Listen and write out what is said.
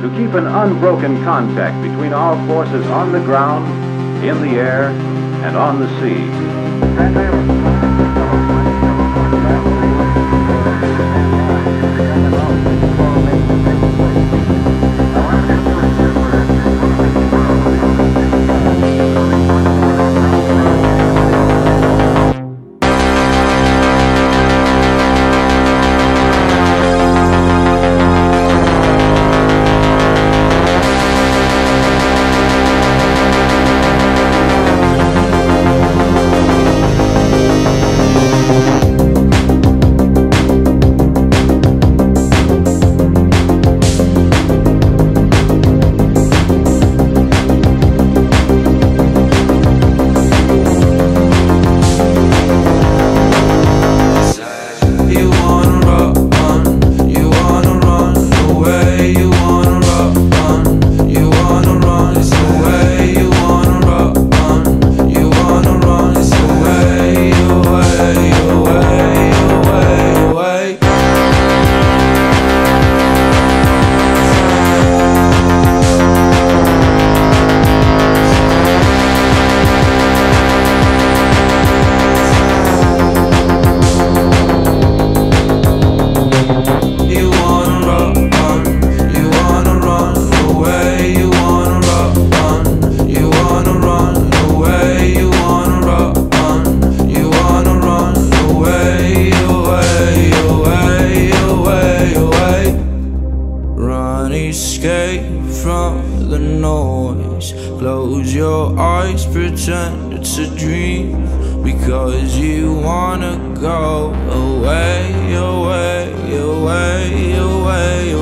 to keep an unbroken contact between our forces on the ground, in the air, and on the sea. Escape from the noise. Close your eyes, pretend it's a dream, because you wanna go away, away, away, away,